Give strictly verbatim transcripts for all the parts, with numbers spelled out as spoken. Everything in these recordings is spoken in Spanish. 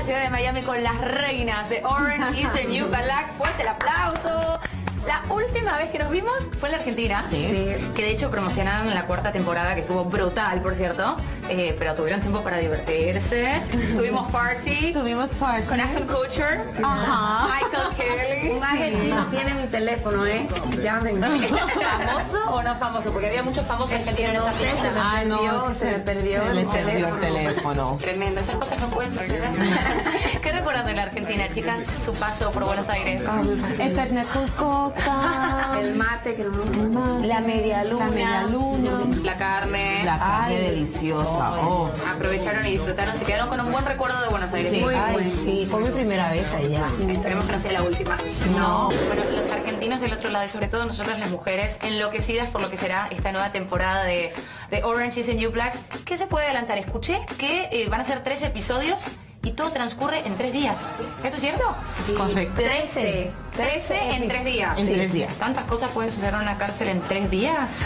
ciudad de Miami con las reinas de Orange is the New Black. Fuerte el aplauso. La última vez que nos vimos fue en la Argentina, sí. Sí. Que de hecho promocionaron la cuarta temporada, que estuvo brutal, por cierto, eh, pero tuvieron tiempo para divertirse. Tuvimos party. Tuvimos party. Con Ashton Kutcher. Ajá. Michael Kelly. Un argentino tiene mi teléfono, ¿eh? Llámenme. ¿Famoso o no famoso? Porque había muchos famosos argentinos en esa no sé, fiesta. se me Ah, no, perdió, se me perdió se el le perdió teléfono. el teléfono. Tremendo, esas cosas no pueden suceder. ¿Qué recuerdan de la Argentina, chicas? Su paso por Buenos Aires. El Fernet con coca. El mate, que no El mate, La media luna. La media luna. La carne. La carne Ay, deliciosa. Oh. Aprovecharon y disfrutaron, se quedaron con un buen recuerdo de Buenos Aires. Sí. Muy Ay, bueno. sí, fue mi primera vez allá. Esperemos que no sea la última. No. Bueno, los argentinos del otro lado y sobre todo nosotras las mujeres enloquecidas por lo que será esta nueva temporada de, de Orange is the New Black. ¿Qué se puede adelantar? Escuché que eh, van a ser tres episodios y todo transcurre en tres días. ¿Esto es cierto? Sí. Correcto. Trece. Trece en tres días. En tres días. ¿Tantas cosas pueden suceder en una cárcel en tres días?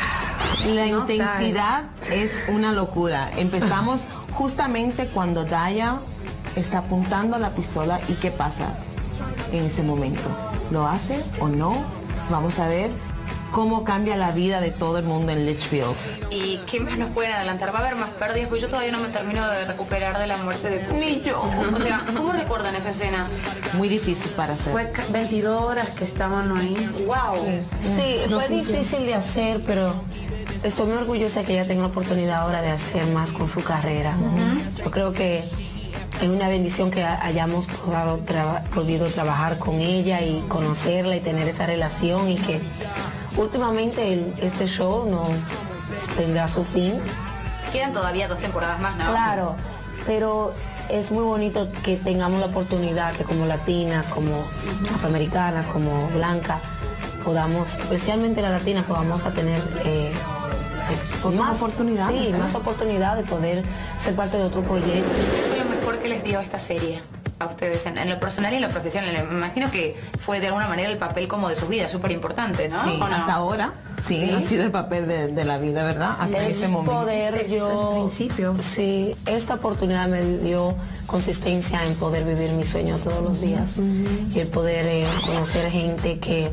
La No intensidad es una locura. Empezamos justamente cuando Daya está apuntando la pistola y ¿qué pasa en ese momento? ¿Lo hace o no? Vamos a ver cómo cambia la vida de todo el mundo en Litchfield. ¿Y qué más nos pueden adelantar? ¿Va a haber más pérdidas? Pues yo todavía no me termino de recuperar de la muerte de Pussy. Ni yo. O sea, ¿cómo recuerdan esa escena? Muy difícil para hacer. Fue veintidós horas que estaban ahí. ¡Wow! Sí, No fue sé difícil de hacer, pero estoy muy orgullosa que ella tenga la oportunidad ahora de hacer más con su carrera. Yo creo que es una bendición que hayamos podido, traba- podido trabajar con ella y conocerla y tener esa relación y que últimamente el- este show no tendrá su fin. Quedan todavía dos temporadas más, ¿no? Claro, pero es muy bonito que tengamos la oportunidad que como latinas, como afroamericanas, como blancas, podamos, especialmente las latinas, podamos a tener eh, Otras oportunidades, Sí, ¿eh? más oportunidad de poder ser parte de otro proyecto. ¿Qué fue lo mejor que les dio esta serie a ustedes en, en lo personal y en lo profesional? Me imagino que fue de alguna manera el papel como de sus vidas, súper importante, ¿no? Sí, ¿O no? hasta ahora sí, ¿Sí? ha sido el papel de, de la vida, ¿verdad? Hasta Es este momento. poder yo... al principio. Sí, esta oportunidad me dio consistencia en poder vivir mi sueño todos los días. Y el poder eh, conocer gente que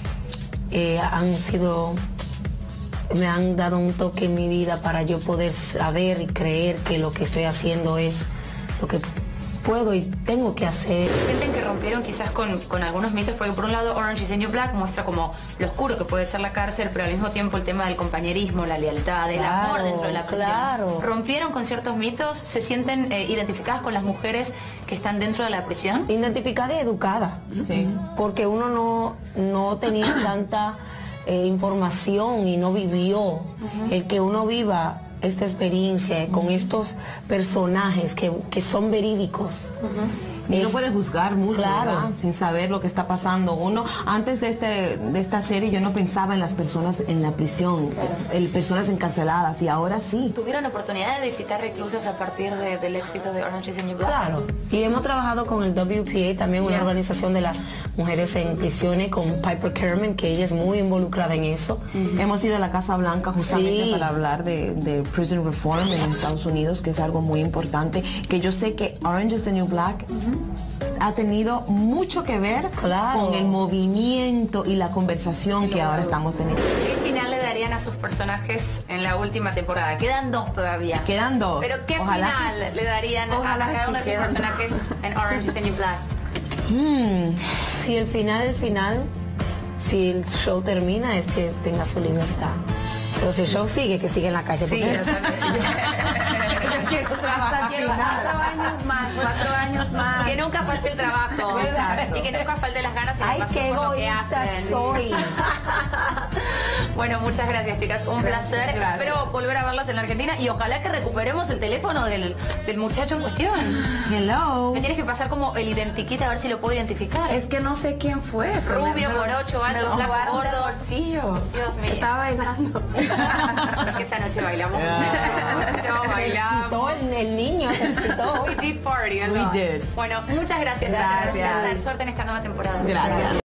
eh, han sido... me han dado un toque en mi vida para yo poder saber y creer que lo que estoy haciendo es lo que puedo y tengo que hacer. ¿Sienten que rompieron quizás con, con algunos mitos? Porque por un lado Orange is the New Black muestra como lo oscuro que puede ser la cárcel, pero al mismo tiempo el tema del compañerismo, la lealtad, el Claro, amor dentro de la prisión. claro. ¿Rompieron con ciertos mitos? ¿Se sienten eh, identificadas con las mujeres que están dentro de la prisión? Identificada y educada. Sí. Porque uno no, no tenía tanta eh, información y no vivió. El que uno viva esta experiencia con estos personajes que, que son verídicos. Y no Es- puede juzgar mucho, Claro. ¿verdad? Sin saber lo que está pasando. Uno, antes de este de esta serie yo no pensaba en las personas en la prisión, en personas encarceladas, y ahora sí. ¿Tuvieron oportunidad de visitar reclusas a partir de- del éxito de Orange is the New Black? Claro. Y hemos trabajado con el W P A, también una organización de las mujeres en prisiones, con Piper Kerman, que ella es muy involucrada en eso. Hemos ido a la Casa Blanca justamente Sí. para hablar de, de prison reform en los Estados Unidos, que es algo muy importante, que yo sé que Orange is the New Black ha tenido mucho que ver Claro. con el movimiento y la conversación que ahora estamos teniendo. ¿Qué final le darían a sus personajes en la última temporada? Quedan dos todavía. Quedan dos. ¿Pero qué Ojalá final le darían Ojalá a cada que uno de sus quedan personajes en Orange is the New Black? Mm, Si el final, el final, si el show termina, es que tenga su libertad. Pero si el show sigue, que sigue en la calle. Sí, porque- yo quiero Hasta que cuatro años más, cuatro años más. Que nunca falte el trabajo. Exacto. Y que nunca falte las ganas y la Ay, pasión qué por lo que egoísta hacen. soy. Bueno, muchas gracias, chicas. Un placer. Gracias. Espero volver a verlas en la Argentina y ojalá que recuperemos el teléfono del, del muchacho en cuestión. hello. Me tienes que pasar como el identikit a ver si lo puedo identificar. Es que no sé quién fue. pero Rubio, me- me- morocho, me alto, lo flaco, guardaron del gordo. bolsillo. Dios mío. Estaba bailando. Que esa noche bailamos. Yeah. Yo bailamos. Todo el, el niño se excitó. We did party, We ¿no? did. Bueno, muchas gracias. Gracias. Suerte en esta nueva temporada. Gracias.